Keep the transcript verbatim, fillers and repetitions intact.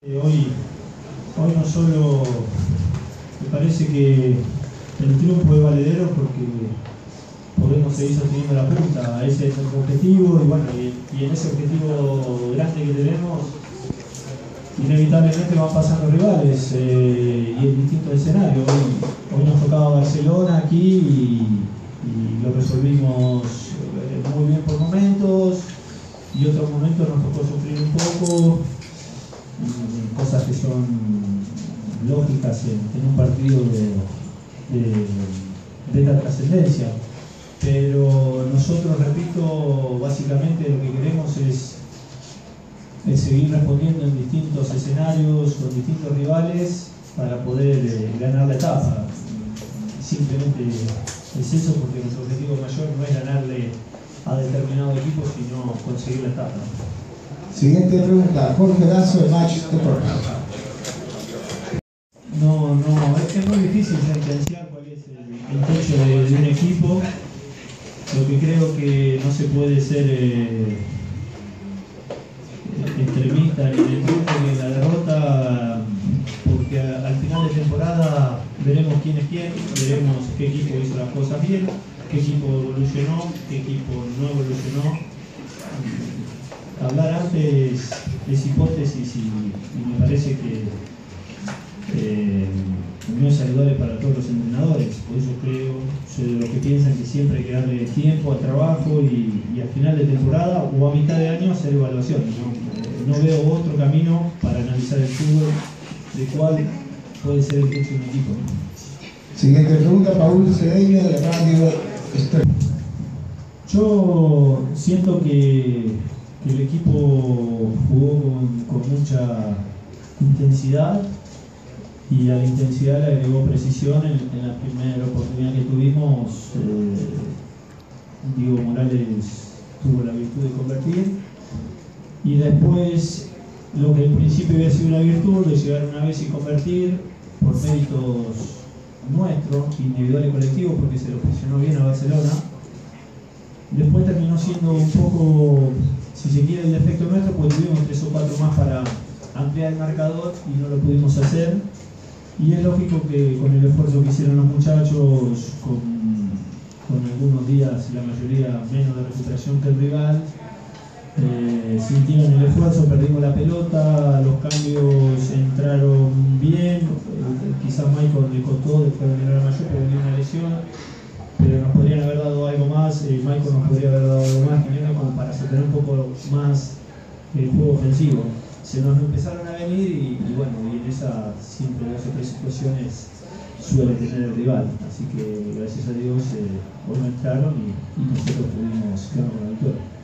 Hoy, hoy no solo me parece que el triunfo es valedero porque podemos seguir sosteniendo la punta, ese es nuestro objetivo y bueno, y, y en ese objetivo grande que tenemos inevitablemente van pasando rivales eh, y en distintos escenarios. Hoy, hoy nos tocaba Barcelona aquí y, y lo resolvimos muy bien por momentos y otros momentos nos tocó sufrir un poco. Cosas que son lógicas en, en un partido de, de, de esta trascendencia, pero nosotros, repito, básicamente lo que queremos es, es seguir respondiendo en distintos escenarios con distintos rivales para poder eh, ganar la etapa. Simplemente es eso, porque nuestro objetivo mayor no es ganarle a determinado equipo, sino conseguir la etapa. Siguiente pregunta, Jorge Lazo de Match Deportes. No, no, es que es muy difícil sentenciar cuál es el, el techo de, de un equipo. Lo que creo que no se puede ser eh, extremista ni en el triunfo ni en la derrota, porque a, al final de temporada veremos quién es quién, veremos qué equipo hizo las cosas bien, qué equipo evolucionó, qué equipo no evolucionó. Hablar antes es hipótesis y, y me parece que eh, no es saludable para todos los entrenadores. Por eso creo, soy de los que piensan que siempre hay que darle tiempo al trabajo y, y al final de temporada o a mitad de año hacer evaluaciones. No, no veo otro camino para analizar el fútbol de cuál puede ser el techo de un equipo. Siguiente pregunta, Paul Cedeño de Radio Estrella. Yo siento que el equipo jugó con, con mucha intensidad y a la intensidad le agregó precisión. En, en la primera oportunidad que tuvimos, eh, Diego Morales tuvo la virtud de convertir y después lo que en principio había sido una virtud de llegar una vez y convertir por méritos nuestros, individual y colectivos, porque se lo presionó bien a Barcelona. Después terminó siendo un poco, si se quiere, el defecto nuestro, pues tuvimos tres o cuatro más para ampliar el marcador y no lo pudimos hacer. Y es lógico que con el esfuerzo que hicieron los muchachos, con, con algunos días, la mayoría menos de recuperación que el rival, eh, sintieron el esfuerzo, perdimos la pelota, los cambios entraron bien, eh, quizás Michael le costó después de la mayor porque venía una lesión, pero nos podrían haber dado algo más, eh, Michael nos podría haber dado algo más, como para sostener un poco más el juego ofensivo. Se nos empezaron a venir y, y bueno, y en esa, siempre en esas tres situaciones suele tener el rival, así que gracias a Dios eh, hoy no entraron y, y nosotros pudimos quedar con la victoria.